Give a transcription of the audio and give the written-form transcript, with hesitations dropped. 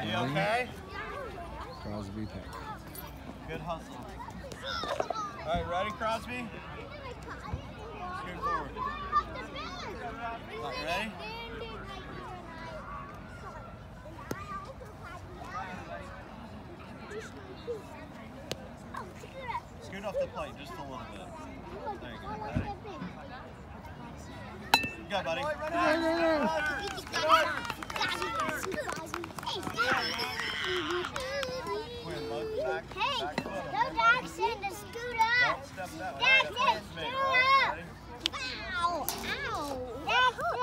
You okay? Crosby pick. Good hustle. All right, ready, Crosby? Scoot forward. Right, ready? Scoot off the plate just a little bit. There you go. Ready? You go, buddy. Hey, no, Dad, send the scoot up. Don't step that way. Dad, scoot up. Ow, ow. Dad,